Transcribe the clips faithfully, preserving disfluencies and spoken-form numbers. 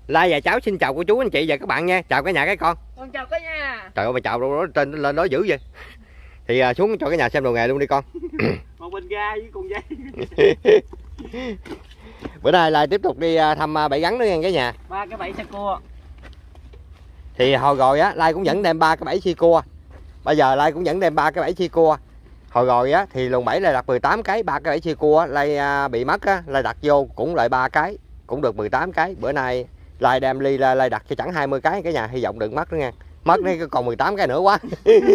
Lai và cháu xin chào cô chú anh chị và các bạn nha. Chào cả nhà cái con. Con chào cả nhà. Trời ơi, mày chào đâu đó trên lên đó dữ vậy. Thì à, xuống cho cả nhà xem đồ nghề luôn đi con. Một bình ga với con dây. Bữa nay Lai tiếp tục đi thăm bẫy gắn nữa nha cả nhà. Ba cái bẫy xe cua. Thì hồi rồi á Lai cũng vẫn đem ba cái bẫy xi cua. Bây giờ Lai cũng vẫn đem ba cái bẫy xi cua. Hồi rồi á thì luồng bẫy Lai đặt mười tám cái, ba cái bẫy xi cua Lai à, bị mất á, Lai đặt vô cũng lại ba cái, cũng được mười tám cái. Bữa nay Lai đem ly Lai, Lai đặt cho chẳng hai mươi cái cả nhà, hy vọng đừng mất nữa nha. Mất đấy còn mười tám cái nữa quá.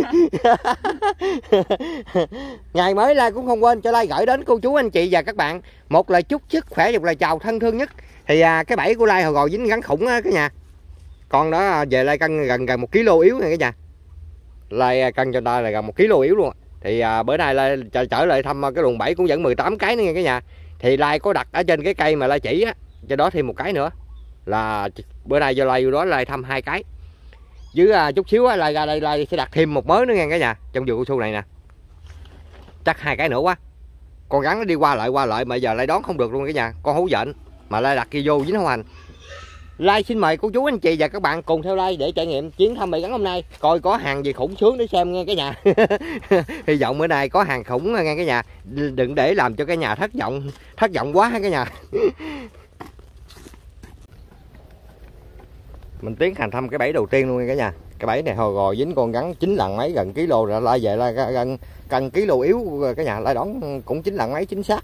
Ngày mới Lai cũng không quên cho Lai gửi đến cô chú anh chị và các bạn một lời chúc sức khỏe, một lời chào thân thương nhất. Thì à, cái bẫy của Lai hồi rồi dính gắn khủng á cả nhà. Con đó về Lai cân gần gần một ký yếu nha cả nhà. Lai cân cho ta là gần một ký yếu luôn. Thì à, bữa nay Lai trở, trở lại thăm cái luồng bẫy cũng vẫn mười tám cái nữa nha cả nhà. Thì Lai có đặt ở trên cái cây mà Lai chỉ á, cho đó thêm một cái nữa. Là bữa nay do Lai vô đó Lai thăm hai cái. Với à, chút xíu á Lai ra đây Lai sẽ đặt thêm một mớ nữa nha cả nhà. Trong vườn cao su này nè. Chắc hai cái nữa quá. Con rắn nó đi qua lại qua lại mà giờ Lai đón không được luôn cả nhà. Con hú dện mà Lai đặt kia vô dính không hành. Lai xin mời cô chú anh chị và các bạn cùng theo Lai để trải nghiệm chuyến thăm bẫy gắn hôm nay, coi có hàng gì khủng sướng để xem nghe cả nhà. Hy vọng bữa nay có hàng khủng nghe cả nhà, đừng để làm cho cả nhà thất vọng thất vọng quá cả nhà. Mình tiến hành thăm cái bẫy đầu tiên luôn nha cả nhà. Cái bẫy này hồi rồi dính con rắn chín lần mấy, gần ký lô rồi. Lai về Lai gần cân ký lô yếu cả nhà, Lai đón cũng chín lần mấy chính xác.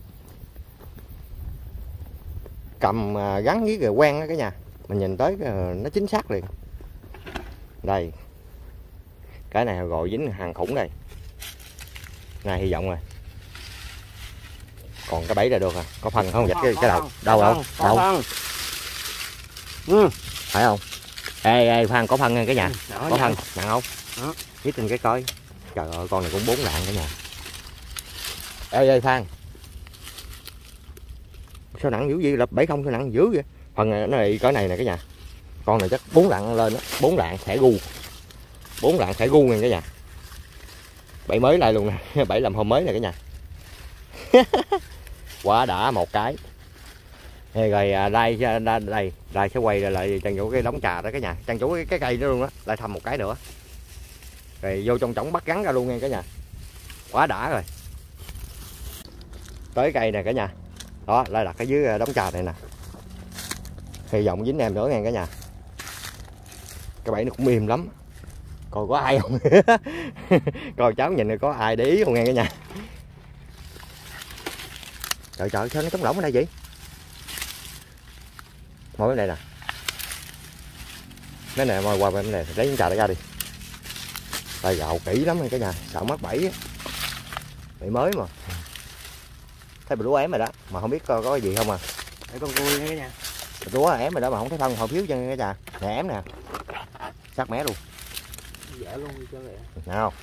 Cầm gắn với rồi quen đó cả nhà, mình nhìn tới nó chính xác liền. Đây cái này rồi dính hàng khủng đây, này hy vọng rồi. Còn cái bẫy là được à, có phần không dạch cái, cái đầu đâu không đâu ừ. Phải không? Ê ê Phan có phân nha cả nhà. Đó, có phân nặng không đó. Viết trên cái coi. Trời ơi con này cũng bốn lạng cả nhà. Ê ê Phan sao nặng dữ vậy, lập bẫy không sao nặng dữ vậy. Phần này nó này, cái này nè cả nhà, con này chắc bốn lạng lên đó, bốn lạng thẻ gu, bốn lạng thẻ gu nha cả nhà. Bẫy mới lại luôn nè, bẫy làm hôm mới nè cả nhà. Quá đã một cái. Rồi đây đây đây sẽ quay lại trang chủ cái đống trà đó cả nhà, trang chủ cái, cái cây đó luôn đó, lại thăm một cái nữa. Rồi vô trong trống bắt gắn ra luôn nha cả nhà. Quá đã rồi. Tới cây nè cả nhà. Đó, lại đặt ở dưới đống trà này nè. Hy vọng dính em nữa nha cả nhà. Cái bẫy nó cũng im lắm. Coi có ai không? Coi cháu nhìn có ai để ý không nghe cả nhà. Trời trời sao nó trống lỏng ở đây vậy? Ngồi bên đây nè. Cái này qua bên này lấy miếng trà ra đi. Đây gạo kỹ lắm nha cả nhà, sợ mất bẫy á. Bẫy mới mà. Thấy bự lúa ém rồi đó, mà không biết có, có gì không à. Để con vui nha cả nhà. Lúa ém rồi đó mà không thấy phân hồi phiếu chân cả nhà. Nè ém nè. Sắc mé luôn. Dễ luôn cho vậy. Nào.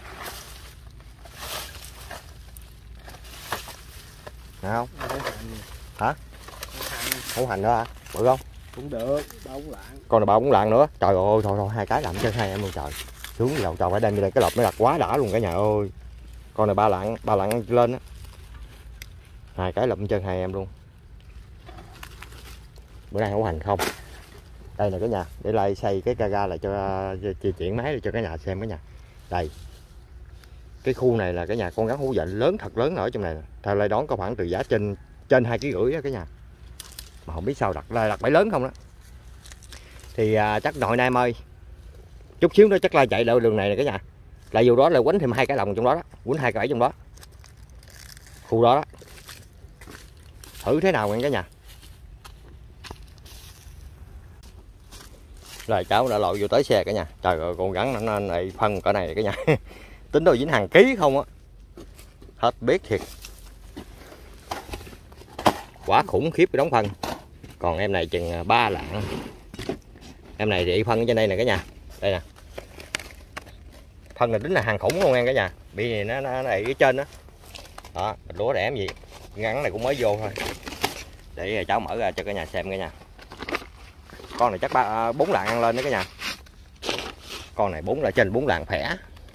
Nào. Hả? Hấu hành nữa hả? Bự không? Cũng được, ba bốn lạng. Con này ba bốn lạng nữa. Trời ơi thôi thôi hai cái làm chân hai em luôn trời. Sướng gì đâu trời, phải đem đi đây cái lọc nó đặt quá đã luôn cả nhà ơi. Con này ba lạng, ba lạng lên á. Hai cái lọc chân hai em luôn. Bữa nay hấu hành không? Đây nè cả nhà, để Lai xây cái ca lại cho chi chuyển máy để cho cả nhà xem cả nhà. Đây. Cái khu này là cả nhà con rắn hú dện lớn thật lớn ở trong này nè. Theo Lai đón có khoảng từ giá trên trên hai ký rưỡi á cả nhà. Mà không biết sao đặt Lai đặt bẫy lớn không đó. Thì à, chắc nội Nam ơi. Chút xíu nữa chắc Lai chạy lại đường này nè cả nhà. Lại vô đó là quánh thêm hai cái lồng trong đó đó, quánh hai cái bẫy trong đó. Khu đó đó. Thử thế nào nha cả nhà. Rồi cháu đã lội vô tới xe cả nhà. Trời ơi con rắn nó lại phân cỡ này cả nhà. Tính đồ dính hàng ký không á. Hết biết thiệt. Quá khủng khiếp cái đống phân. Còn em này chừng ba lạng. Em này thì phân ở trên đây nè cả nhà. Đây nè. Phân này tính là hàng khủng luôn nha cả nhà. Bị nó nó đẩy ở trên đó. Đó, bịch lúa đẻ gì. Rắn này cũng mới vô thôi. Để cháu mở ra cho cả nhà xem cả nhà. Con này chắc ba bốn lạng ăn lên đó cả nhà. Con này bốn là trên bốn lạng khỏe.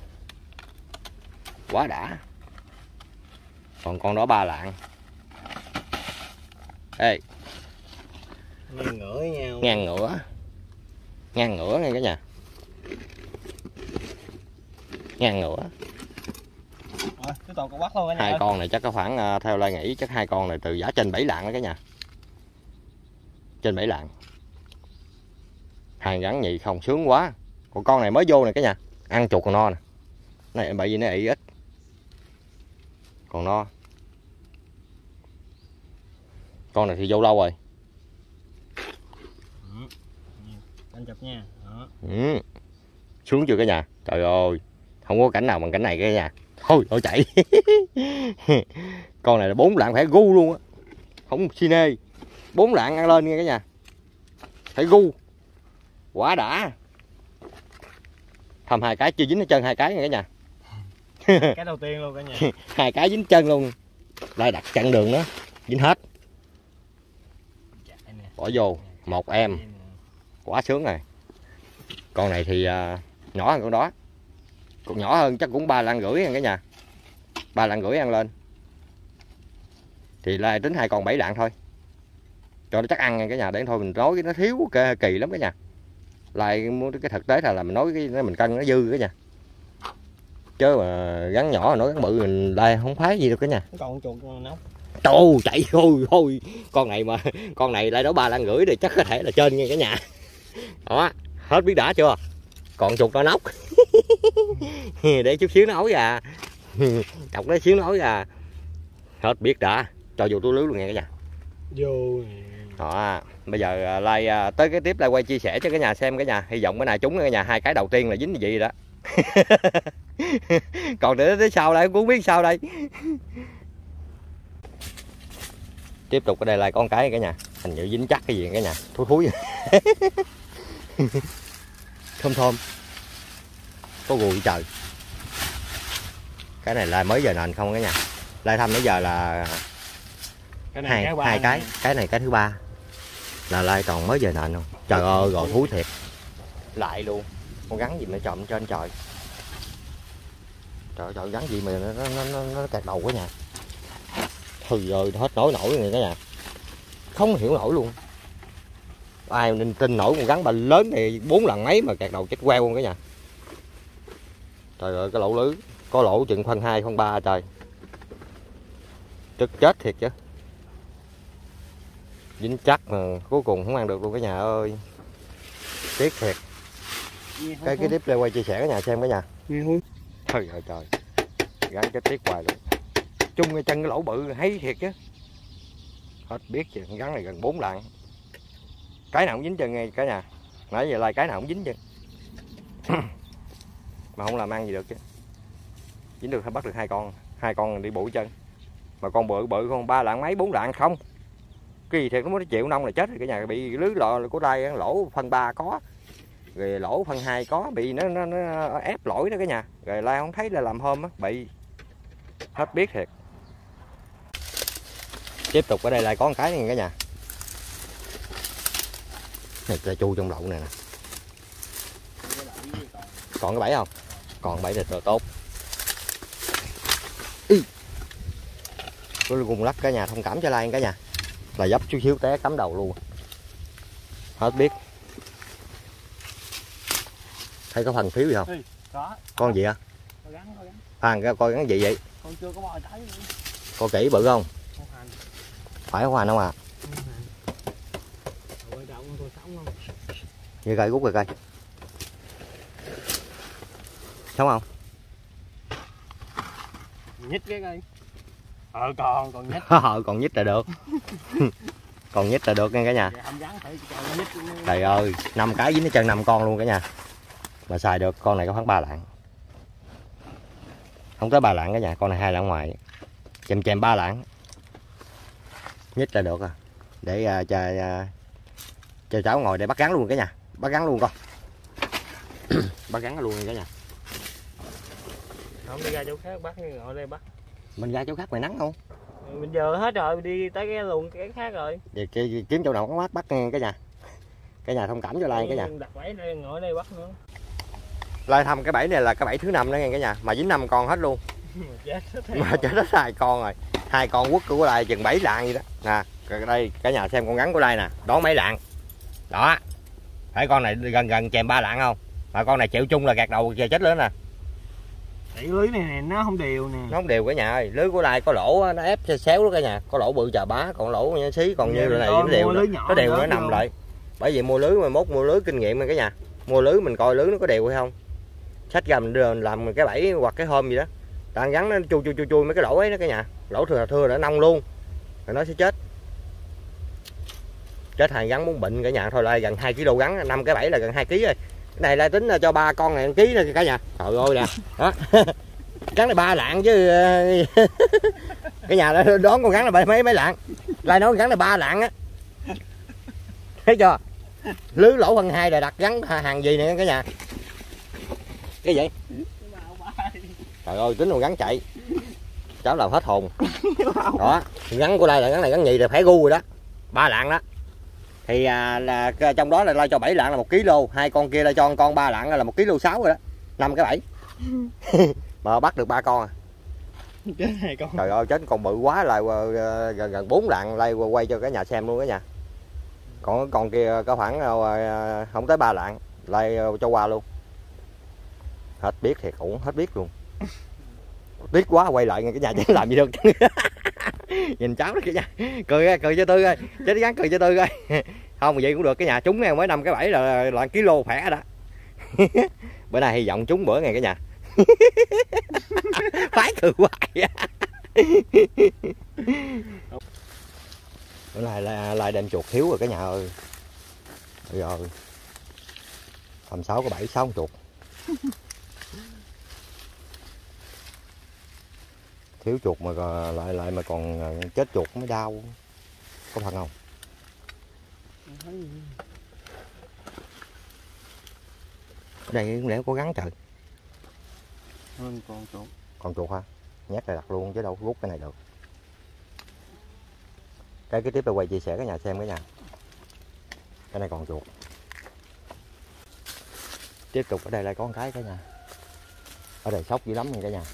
Quá đã. Còn con đó ba lạng. Ê. Ngang ngửa nhau. Ngang ngửa. ngang ngửa nghe cả nhà, ngang ngửa. Rồi, cái toàn con bắt luôn cả nhà. Hai con này chắc có khoảng, theo Lai nghĩ chắc hai con này từ giá trên bảy lạng đó cả nhà, trên bảy lạng. Hàng gắn nhị không sướng quá. Còn con này mới vô này cả nhà, ăn chuột còn no nè, này bởi vì nó ị ít còn no. Con này thì vô lâu rồi. Anh chụp nha. Đó. Ừ. Xuống chưa cả nhà? Trời ơi, không có cảnh nào bằng cảnh này cả nhà. Thôi thôi chạy. Con này là bốn lạng phải gu luôn á, không xi nê. Bốn lạng ăn lên nha cả nhà, phải gu quá đã. Thầm hai cái chưa dính hết chân, hai cái nha cả nhà. Cái đầu tiên luôn cả nhà. Hai cái dính chân luôn. Lai đặt chặn đường đó, dính hết. Bỏ vô một em quá sướng này. Con này thì uh, nhỏ hơn con đó, còn nhỏ hơn chắc cũng ba lạng rưỡi nha cả nhà, ba lạng rưỡi ăn lên. Thì Lai tính hai con bảy lạng thôi cho nó chắc ăn nha cả nhà, để thôi mình nói nó thiếu kỳ lắm cả nhà. Lai muốn cái thực tế là, là mình nói cái mình cân nó dư cả nhà, chứ mà gắn nhỏ nói gắn bự mình Lai không phái gì được cả nhà. Còn chuột nóc. Trời chạy thôi thôi, con này mà con này Lai đó ba lạng rưỡi thì chắc có thể là trên nha cả nhà. Đó, hết biết đã chưa? Còn chuột nó nóc. Để chút xíu nó ối à. Chọc nó xíu nó ối à. Hết biết đã, cho vô túi lưới luôn nha cả nhà. Vô. Đó, bây giờ Lai tới cái tiếp Lai quay chia sẻ cho cả nhà xem cả nhà. Hy vọng cái này trúng cả nhà, hai cái đầu tiên là dính gì đó. Còn để tới sau đây cũng biết sao đây. Tiếp tục ở đây là con cái cả nhà, hình như dính chắc cái gì cả nhà, thúi thúi. Thơm thơm, có gùi trời. Cái này là mới giờ nền không cả nhà. Lai thăm nãy giờ là Cái này hai cái hai cái, cái này cái thứ ba là Lai còn mới giờ nền không. Trời ơi rồi thúi thiệt. Lại luôn, con gắn gì mà trộm trên trời. Trời trời gắn gì mà nó nó nó, nó kẹt đầu cả nhà. Thôi rồi hết nổi nổi này cả nhà, không hiểu nổi luôn. Ai nên tin nổi con gắn bà lớn này bốn lần mấy mà kẹt đầu chết queo luôn cả nhà. Trời ơi cái lỗ lưới có lỗ chừng phân hai phân ba trời, tức chết thiệt chứ. Dính chắc mà cuối cùng không ăn được luôn cả nhà ơi, tiếc thiệt. Cái cái clip đây quay chia sẻ cả nhà xem cả nhà. Trời ơi trời, gắn chết tiếc hoài luôn. Chung cái chân cái lỗ bự hay thiệt chứ. Hết biết chứ, gắn này gần bốn lạng. Cái nào cũng dính chân ngay cả nhà. Nãy giờ Lai cái nào cũng dính chân. Mà không làm ăn gì được chứ. Dính được hay bắt được hai con, hai con đi bụi chân. Mà con bự bự con ba lạng mấy bốn lạng không. Cái gì thiệt nó mới chịu nông là chết rồi cả nhà, bị lưới lọ của Lai lỗ phân ba có. Rồi lỗ phân hai có, bị nó nó, nó ép lỗi đó cả nhà. Rồi Lai không thấy là làm hôm á, bị hết biết thiệt. Tiếp tục ở đây lại có một cái này cả nhà. Này là chu trong đậu này nè. Còn cái bẫy không? Còn bẫy thì tốt. Ý. Có gùng lắc cả nhà, thông cảm cho Lai cả nhà. Là dấp chút xíu té cắm đầu luôn. Hết biết. Thấy có phần phiếu gì không? Có. Con gì hả? Có gắn, có gắn. Phan coi gắn gì vậy? Con chưa có mò tới. Coi kỹ bự không? Không hành. Phải không hành không à? Ôi động tôi sống không? Như cây rút rồi cây. Sống không? Nhích cái cây. Ờ còn còn nhích. Ờ còn nhích là được. Còn nhích là được nha cả nhà. Không gắn phải còn nhích. Trời ơi, năm cái dính hết chân năm con luôn cả nhà. Mà xài được con này có khoảng ba lạng. Không tới ba lạng cả nhà, con này hai lạng ngoài. Chèm chèm ba lạng. Nhích là được à. Để uh, cho uh, cho cháu ngồi để bắt gắn luôn cả nhà. Bắt gắn luôn con. Bắt gắn luôn cả nhà. Không đi ra chỗ khác bắt, ngồi đây bắt. Mình ra chỗ khác mày nắng không? Mình giờ hết rồi, đi tới cái luồng cái khác rồi. Vậy cái, kiếm chỗ nào có bắt bắt nghe cả nhà. Cả nhà thông cảm cho Lai cả nhà. Đặt bẫy đây, ngồi đây bắt nữa. Lai thăm cái bẫy này là cái bẫy thứ năm đó nghe cả nhà, mà dính năm con hết luôn. Chết Mà chết hết hai con rồi. Hai con quất của Lai chừng bảy lạng vậy đó. Nè, đây cả nhà xem con gắn của Lai nè, đón mấy lạng. Đó. Phải con này gần gần chèm ba lạng không? Mà con này chịu chung là gạt đầu chết lớn nè. Tỷ lưới này, này nó không đều nè. Nó không đều cả nhà ơi. Lưới của Lai có lỗ nó ép xéo đó cả nhà. Có lỗ bự chà bá, còn lỗ như xí, còn như này nó đều. Nó đều nó nằm lại. Bởi vì mua lưới mà mốt mua lưới kinh nghiệm cả nhà. Mua lưới mình coi lưới nó có đều hay không. Xách ra mình đưa làm cái bẫy hoặc cái hôm gì đó. Đang gắn nó chui chui chui chui mấy cái lỗ ấy đó cả nhà. Lỗ thừa thưa đã nông luôn. Rồi nó sẽ chết. Chết hàng gắn muốn bệnh cả nhà thôi. Lai gần hai ki lô gắn, năm cái bẫy là gần hai ki lô rồi. Cái này Lai tính cho ba con này một ký nữa cả nhà. Trời ơi nè. Đó. Gắn này ba lạng chứ. Cái nhà đón con gắn là mấy mấy lạng. Lai nói gắn là ba lạng á. Thấy chưa? Lưới lỗ phân hai là đặt gắn hàng gì nè cả nhà. Cái gì? Trời ơi tính rồi gắn chạy. Cháu làm hết hồn. Đó, gắn của đây là gắn này gắn nhì là phải gu rồi đó. Ba lạng đó. Thì à, là trong đó là Lai cho bảy lạng là một ki lô, hai con kia là cho con ba lạng là một ki lô sáu rồi đó. Năm cái bẫy. Mà bắt được ba con à. Chết hai con. Trời ơi chết con bự quá lại gần gần bốn lạng. Lai quay cho cả nhà xem luôn cả nhà. Còn con kia có khoảng không tới ba lạng. Lai cho qua luôn. Hết biết thiệt cũng hết biết luôn. Tiếc quá quay lại cái nhà chứ làm gì được. Nhìn cháu đó kìa nha. Cười cười cho Tư ơi. Chết gắn cười cho Tư ơi. Không vậy cũng được cái nhà trúng nghe mới năm cái bẫy là là ký lô khỏe đó. Bữa nay hy vọng trúng bữa ngày cả nhà. Phái cười hoài. Bữa nay lại, lại đem chuột thiếu rồi cả nhà ơi. Rồi. Tầm sáu có bảy sáu chuột. Thiếu chuột mà lại lại mà còn chết chuột mới đau. Có phần không? Ở đây lẽ có gắn trời. Hơn con chuột. Còn chuột ha? Nhét lại đặt luôn chứ đâu rút cái này được. Cái cái tiếp là quay chia sẻ cả nhà xem cả nhà. Cái này còn chuột. Tiếp tục ở đây lại có một cái cả nhà. Ở đây sốc dữ lắm nha cả nhà.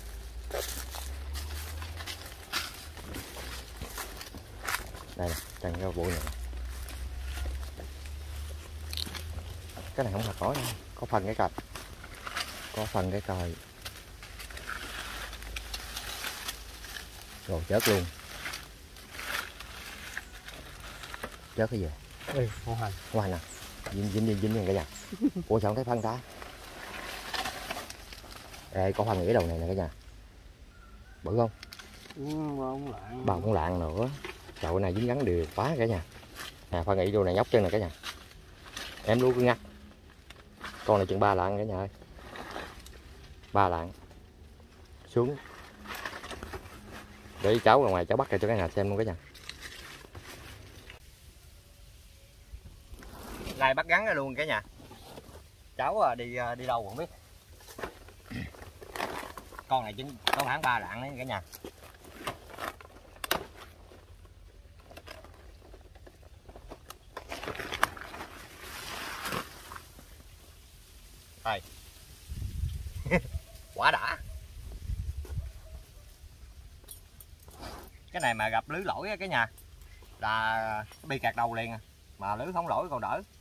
Đây nè, tràn cái bụi này. Cái này không hạt cỏ đâu, có phần cái cạch. Có phần cái còi. Rồi chết luôn. Chết cái gì? Ê, hoa hành. Hoa hành à? Dính dính dính dính cả nhà. Ủa sao không thấy phân ta? Ê, có phân ở đầu này nè cả nhà. Bự không? Ừ, bông lạng. Ba con lạng nữa. Chậu này dính gắn đều quá cả nhà. Nè phân nghĩ vô này nhóc chân này cả nhà. Em luôn cứ ngắt. Con này chừng ba lạng cả nhà ơi. Ba lạng. Xuống. Để cháu ra ngoài cháu bắt ra cho cả nhà xem luôn cả nhà. Lai bắt gắn ra luôn cả nhà. Cháu đi đi đâu không biết. Con này chính có khoảng ba lạng đấy cả nhà. Đây. Quả đã. Cái này mà gặp lưới lỗi á cả nhà là bị cạt đầu liền à. Mà lưới không lỗi còn đỡ.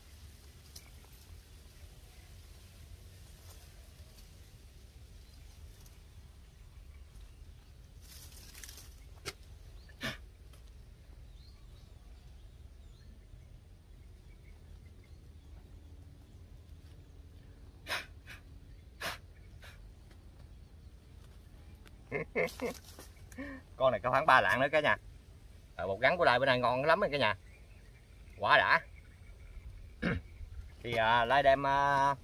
Con này có khoảng ba lạng nữa cả nhà. Rồi, một gắn của Lai bữa nay ngon lắm rồi cả nhà. Quả đã. Thì à, Lai đem à,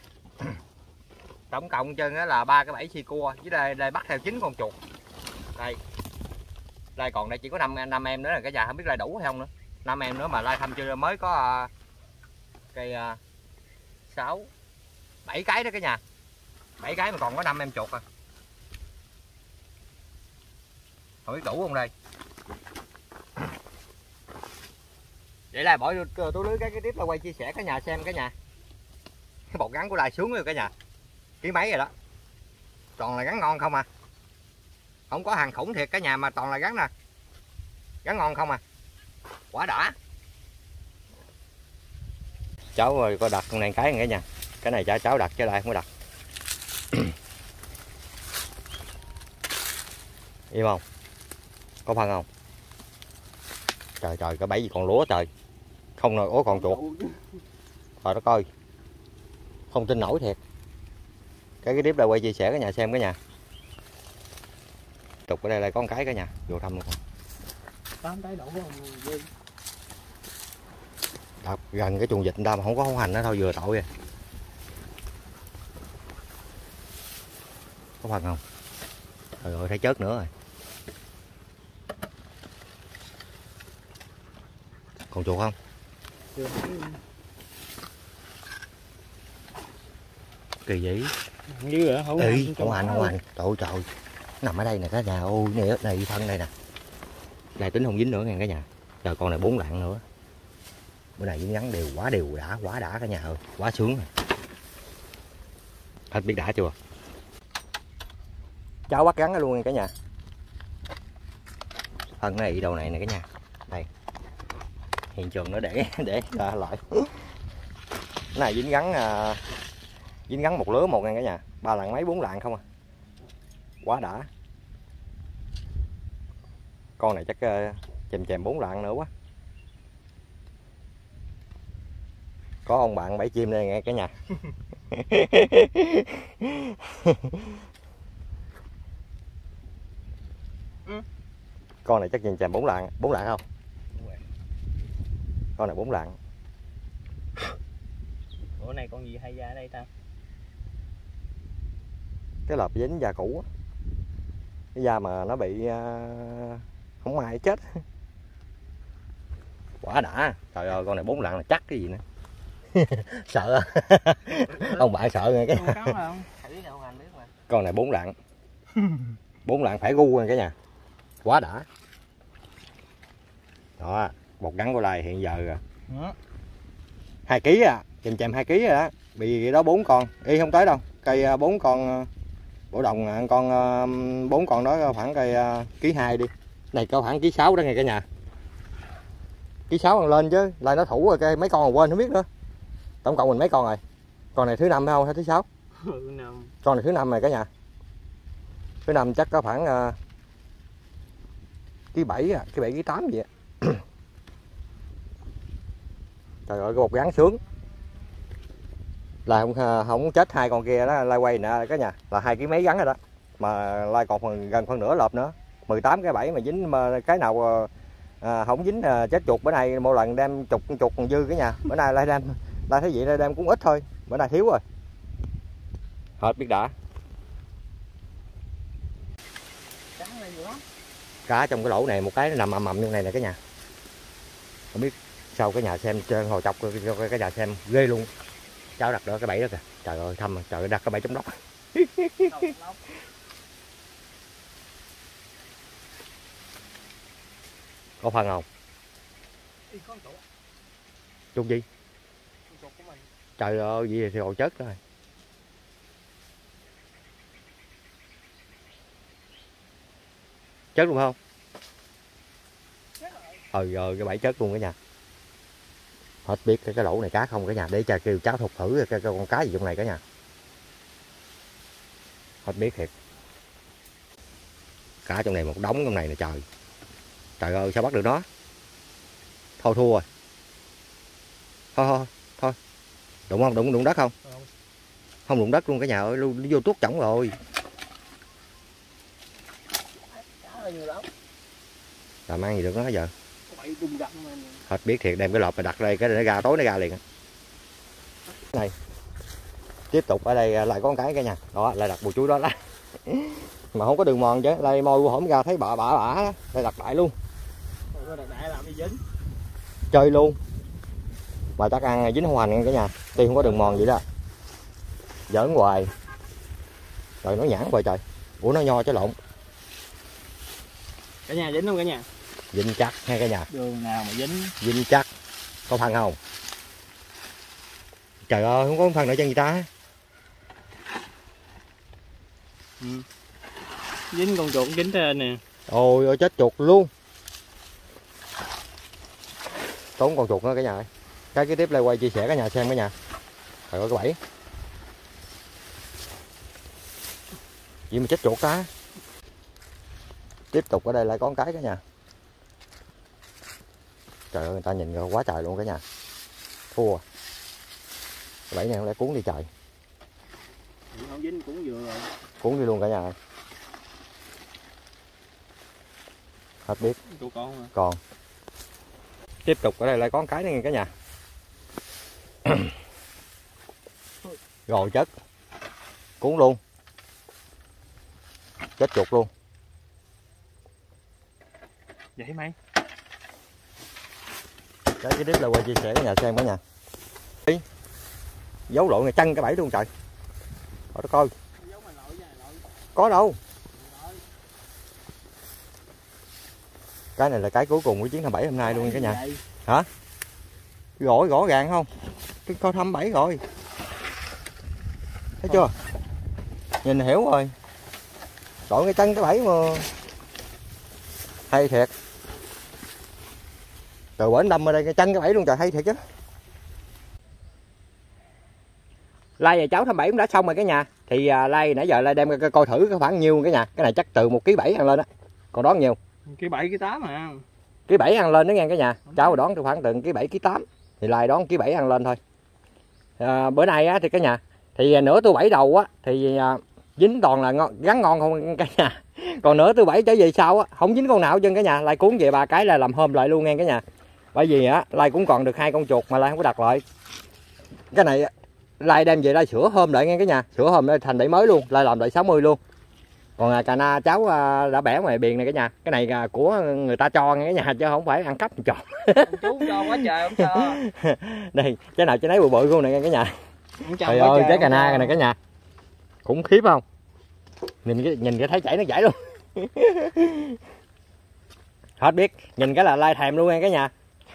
tổng cộng chân là ba cái bẫy xi cua với đây, đây bắt theo chín con chuột. Đây. Lai còn đây chỉ có năm năm em nữa là cả nhà, không biết Lai đủ hay không nữa. năm em nữa mà Lai thăm chưa mới có à, cây à, sáu bảy cái đó cả nhà. bảy cái mà còn có năm em chuột à. Không biết đủ không đây. Vậy là bỏ vô túi lưới cái cái tiếp là quay chia sẻ cả nhà xem cả nhà. Cái bột gắn của Lai xuống rồi cả nhà. Ký mấy rồi đó. Toàn là gắn ngon không à. Không có hàng khủng thiệt cả nhà mà toàn là gắn nè. Gắn ngon không à. Quả đã. cháu rồi có đặt con này cái cả nhà. Cái này cho cháu đặt chứ lại không có đặt. Im không? Có phân không? Trời trời, cái bẫy gì còn lúa trời. Không nồi ố còn chuột. Rồi nó coi. Không tin nổi thiệt. Cái cái clip đây quay chia sẻ cả nhà xem cả nhà. Tục ở đây lại có một cái cả nhà, vô thăm luôn. tám trái đổ không? Đập gần cái chuồng vịt người ta mà không có hành nó thôi vừa tội rồi. Có phân không? Trời ơi thấy chớt nữa rồi. Còn chuột không? Kỳ vậy? Như vậy không? Ê, không hành không hành. Trời ơi trời. Nằm ở đây nè cả nhà. Ôi này này phân đây nè. Này tính không dính nữa nha cả nhà. Trời con này bốn lạng nữa. Bữa này dính ngắn đều quá đều đã, quá đã cả nhà ơi, quá sướng rồi. Hết biết đã chưa? Cháu bắt gắn luôn nha cả nhà. Phân này đầu này nè cả nhà. Đây. Hiện trường nó để để ra lại. Cái này dính gắn à, dính gắn một lứa một nha cả nhà. Ba lạng mấy bốn lạng không à. Quá đã. Con này chắc uh, chèm chèm bốn lạng nữa quá. Có ông bạn bẫy chim đây nghe cả nhà. Con này chắc chèm chèm bốn lạng, bốn lạng không? Con này bốn lạng. Bữa này con gì hay ra ở đây ta? Cái lợp dính da cũ á. Cái da mà nó bị uh, không ai chết. Quả đã. Trời ơi con này bốn lạng là chắc cái gì nữa. Sợ. Ông bạn sợ nghe cái. Con này bốn lạng. Bốn lạng phải gu nha cả nhà. Quá đã. Đó, bột gắn của Lai hiện giờ hai ký à, chèm chèm hai ký rồi đó. Bị đó bốn con, y không tới đâu. Cây bốn con bổ đồng con bốn con đó khoảng cây ký hai đi. Này có khoảng ký sáu đó nghe cả nhà. Ký sáu còn lên chứ, Lai nó thủ rồi cây mấy con còn quên không biết nữa. Tổng cộng mình mấy con rồi? Con này thứ năm phải không hay thứ sáu? Con này thứ năm rồi cả nhà. Thứ năm chắc có khoảng uh, ký bảy à, ký bảy ký tám vậy. Trời ơi cái bột gắn sướng. Là không không chết hai con kia đó, Lai quay nè cả nhà, là hai ký mấy gắn rồi đó. Mà Lai còn phần gần phân nửa lợp nữa. mười tám cái bảy mà dính mà cái nào à, không dính à, chết chuột. Bữa nay một lần đem chục chục còn dư cả nhà. Bữa nay Lai đem Lai thấy vậy Lai đem cũng ít thôi. Bữa nay thiếu rồi. Hết biết đã. Cá trong cái lỗ này một cái nó nằm ầm ầm như này nè cả nhà. Không biết sao cả nhà xem trên hồi chọc cho cả nhà xem ghê luôn. Cháu đặt đó cái bẫy đó kìa. Trời ơi thăm trời ơi đặt cái bẫy chống đốc. Có phân không? Chút gì? Trời ơi gì thì hồi chết rồi. Chết luôn không? Ừ rồi cái bẫy chết luôn cả nhà. Hết biết cái, cái lỗ này cá không cả nhà. Để cho kêu cháu thục thử cái, cái con cá gì trong này cả nhà. Hết biết thiệt. Cá trong này một đống trong này nè trời. Trời ơi sao bắt được nó. Thôi thua rồi. Thôi thôi thôi. Đụng không? Đụng đụng đất không? Không, không đụng đất luôn cả nhà ơi. Nó vô tuốt chổng rồi. Làm ăn gì được nó giờ. Hết biết thiệt, đem cái lọp mà đặt đây cái nó ra tối nó ra liền. Này. Tiếp tục ở đây lại có một cái cả nhà. Đó lại đặt bùi chuối đó lá. Mà không có đường mòn chứ, đây môi hổm ra thấy bả bả bả đó. Đây đặt đại luôn. Chơi luôn. Mà chắc ăn dính không hành cả nhà. Tuy không có đường mòn vậy đó. Giỡn hoài. Trời nó nhãn hoài trời. Ủa nó nho chứ lộn. Cả nhà dính không cả nhà? Dính chắc ha cả nhà. Đường nào mà dính? Dính chắc. Có phân không? Trời ơi không có phân nữa chân gì ta. Ừ. Dính con chuột dính trên nè. Ôi ôi chết chuột luôn. Tốn con chuột nữa cả nhà ơi. Cái kế tiếp là quay chia sẻ cả nhà xem cả nhà. Trời ơi cái bẫy gì mà chết chuột ta. Tiếp tục ở đây lại có cái cả nhà. Trời ơi người ta nhìn quá trời luôn cả nhà. Thua. Cái bẫy này không lẽ cuốn đi trời. Không dính cũng vừa rồi. Cuốn đi luôn cả nhà. Hết biết. Tụi con hả? Còn. Tiếp tục ở đây lại có cái nữa nghe cả nhà. Rồi chất. Cuốn luôn. Chết chuột luôn. Vậy mày. Cái kế tiếp là quay chia sẻ cả nhà xem cả nhà. Đi. Giấu lộn này chân cái bẫy luôn trời. Ở đó coi. Có đâu. Cái này là cái cuối cùng của chuyến thăm bẫy hôm nay luôn cả nhà. Hả? Gõ gõ gàng không? Cái con thăm bẫy rồi. Thấy chưa? Nhìn hiểu rồi. Chọn cái chân cái bẫy mà. Hay thiệt. Từ bển đâm ở đây cái chân cái bẫy luôn trời, hay thiệt chứ. Lai và cháu thăm bẫy cũng đã xong rồi cả nhà. Thì uh, Lai nãy giờ Lai đem coi, coi thử có khoảng nhiêu cả nhà. Cái này chắc từ một ký bảy ăn lên á. Còn đoán nhiều. Ký bảy ký tám à. Ký bảy ăn lên đó nghe cả nhà. Cháu đoán từ khoảng từ ký bảy ký tám. Thì Lai đoán ký bảy ăn lên thôi. À, bữa nay á thì cả nhà. Thì nửa tôi bảy đầu á thì uh, dính toàn là ngon, gắn ngon không cả nhà. Còn nửa tôi bảy trở về sau á không dính con nào chân cả nhà. Lai cuốn về ba cái là làm hôm lại luôn nghe cả nhà. Bởi vì á Lai cũng còn được hai con chuột mà Lai không có đặt lại. Cái này Lai đem về Lai sửa hôm lại nghe cả nhà, sửa hôm lại thành bẫy mới luôn, Lai làm lại sáu mươi luôn. Còn à, cà na cháu à, đã bẻ ngoài biển này cả nhà. Cái này à, của người ta cho nghe cả nhà chứ không phải ăn cắp trộm. Chú cho quá trời không cho. Đây, cái nào cái nấy bự bự luôn này nghe cả nhà. Trời ơi, cái cà na này cả nhà. Khủng khiếp không? Nhìn cái nhìn cái thấy chảy nó chảy luôn. Hết biết, nhìn cái là Lai thèm luôn nghe cả nhà.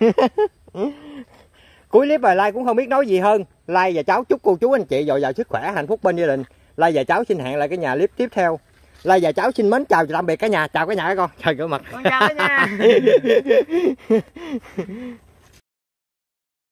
Cuối clip rồi Lai cũng không biết nói gì hơn. Lai và cháu chúc cô chú anh chị dồi dào sức khỏe, hạnh phúc bên gia đình. Lai và cháu xin hẹn lại cái nhà clip tiếp theo. Lai và cháu xin mến chào tạm biệt cả nhà. Chào cả nhà các con. Trời cửa mặt. Con chào cả nhà.